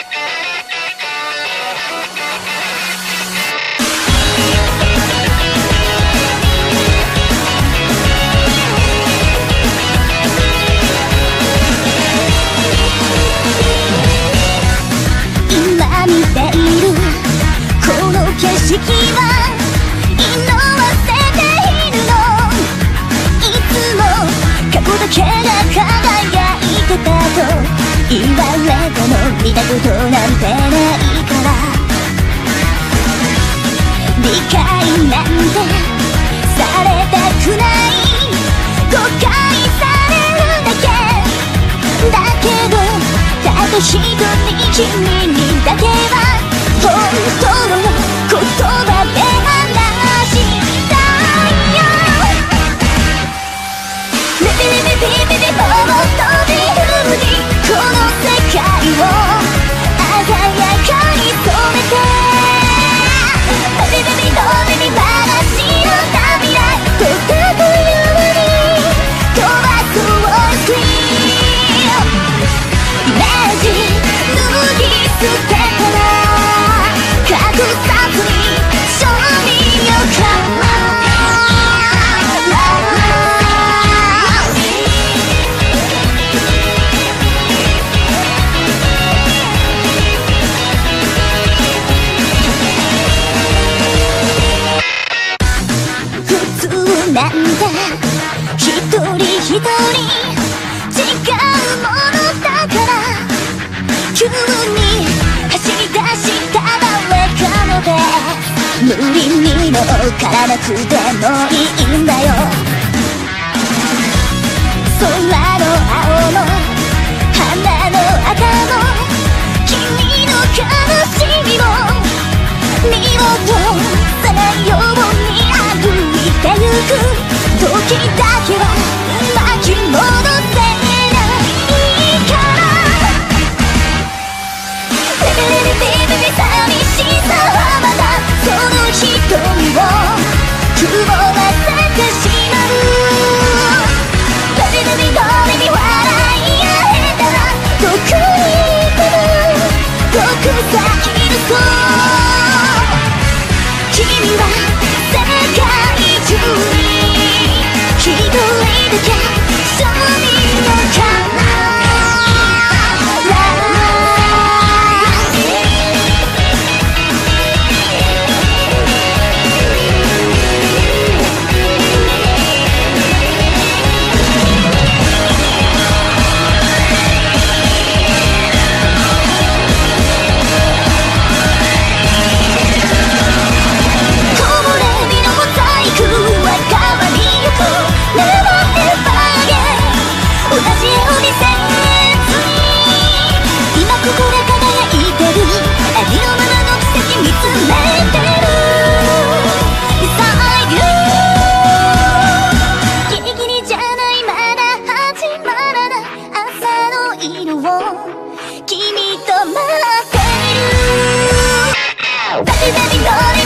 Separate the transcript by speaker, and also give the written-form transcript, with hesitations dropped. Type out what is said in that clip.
Speaker 1: 今見ているこの景色は色あせているの。いつも過去だけが輝いてたと言われても見たことなんてないから理解なんてされたくない誤解されるだけだけどただ一人君にだけは本当の言葉で話したいよ。ビビビビビビもっと自由にこの世界を鮮やかに染めてビビビビとビビ話の涙とたくように飛ばすをスクリーンイメージ脱ぎ捨てたら隠さずに少人よか普通なんだ一人一人違うものだから急に走り出した誰かので無理に乗っからなくてもいいんだよ。空の青も花の赤も君の悲しみも見落とさないように歩いてゆく時だけは巻き戻せないから寂しさはまだその瞳を曇らせてしまう。ビビビビとビビ笑い合えたらどこに行くの遠く先のそう君は世界中に一人だけそうにのかな。君と待っている。